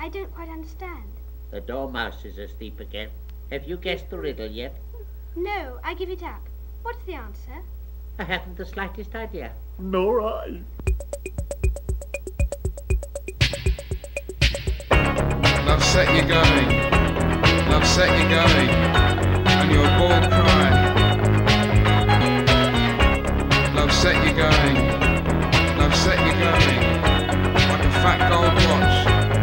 I don't quite understand. The Dormouse is asleep again. Have you guessed the riddle yet? No, I give it up. What's the answer? I haven't the slightest idea. Nor I. Love set you going, love set you going, and your bold cry. Love set you going, love set you going, like a fat gold watch.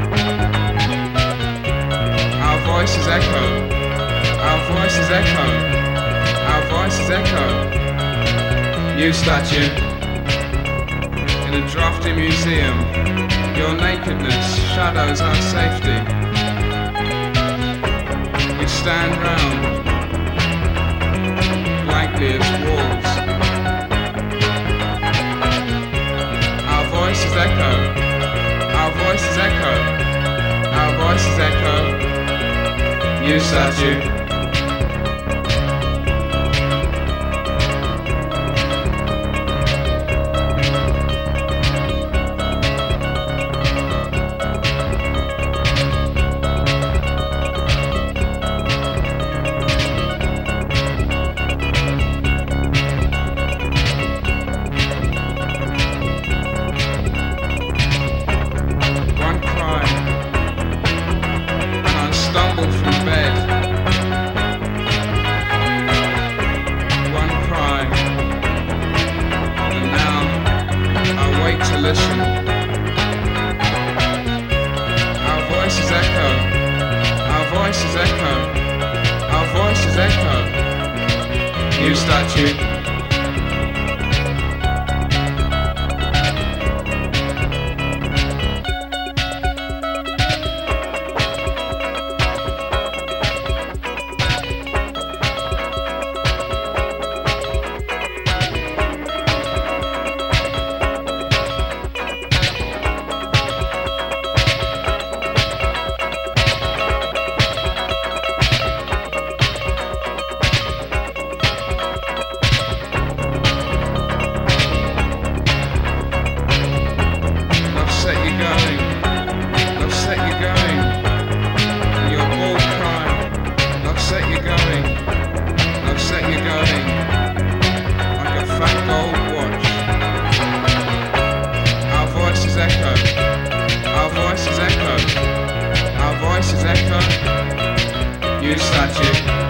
Our voices echo, our voices echo, our voices echo. New statue, in a drafty museum, your nakedness shadows our safety. We stand round, blankly as walls. Our voices echo, our voices echo, our voices echo. New statue. New statue. New statue.